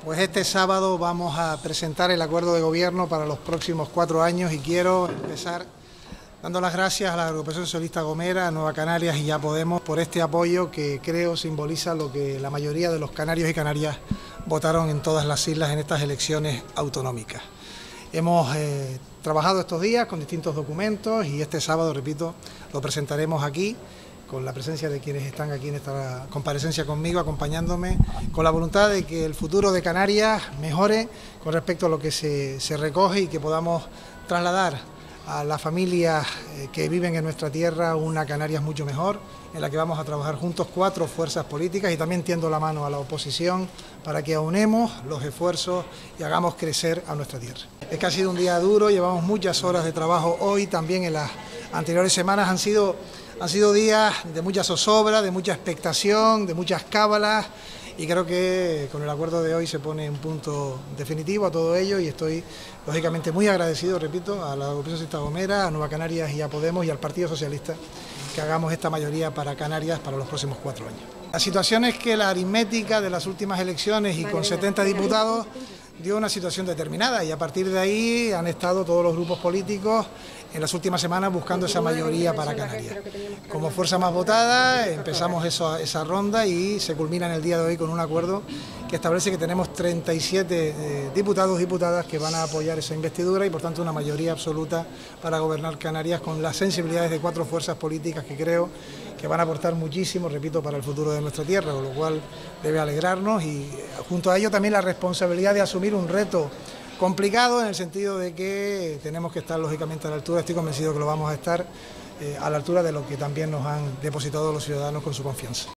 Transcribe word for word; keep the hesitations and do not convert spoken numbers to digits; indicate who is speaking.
Speaker 1: Pues este sábado vamos a presentar el acuerdo de gobierno para los próximos cuatro años y quiero empezar dando las gracias a la Agrupación Socialista Gomera, a Nueva Canarias y Ya Podemos por este apoyo que creo simboliza lo que la mayoría de los canarios y canarias votaron en todas las islas en estas elecciones autonómicas. Hemos eh, trabajado estos días con distintos documentos y este sábado, repito, lo presentaremos aquí, con la presencia de quienes están aquí en esta comparecencia conmigo, acompañándome, con la voluntad de que el futuro de Canarias mejore con respecto a lo que se, se recoge y que podamos trasladar a las familias que viven en nuestra tierra una Canarias mucho mejor, en la que vamos a trabajar juntos cuatro fuerzas políticas y también tiendo la mano a la oposición para que aunemos los esfuerzos y hagamos crecer a nuestra tierra. Es que ha sido un día duro, llevamos muchas horas de trabajo hoy, también en las anteriores semanas han sido, han sido días de mucha zozobra, de mucha expectación, de muchas cábalas, y creo que con el acuerdo de hoy se pone un punto definitivo a todo ello y estoy lógicamente muy agradecido, repito, a la Agrupación Socialista Gomera, a Nueva Canarias y a Podemos y al Partido Socialista que hagamos esta mayoría para Canarias para los próximos cuatro años. La situación es que la aritmética de las últimas elecciones y con setenta diputados dio una situación determinada y a partir de ahí han estado todos los grupos políticos en las últimas semanas buscando esa mayoría para Canarias. Como fuerza más votada empezamos eso, esa ronda y se culmina en el día de hoy con un acuerdo que establece que tenemos treinta y siete eh, diputados y diputadas que van a apoyar esa investidura y por tanto una mayoría absoluta para gobernar Canarias con las sensibilidades de cuatro fuerzas políticas que creo que van a aportar muchísimo, repito, para el futuro de nuestra tierra, con lo cual debe alegrarnos y junto a ello también la responsabilidad de asumir un reto complicado en el sentido de que tenemos que estar lógicamente a la altura, estoy convencido que lo vamos a estar, eh, a la altura de lo que también nos han depositado los ciudadanos con su confianza.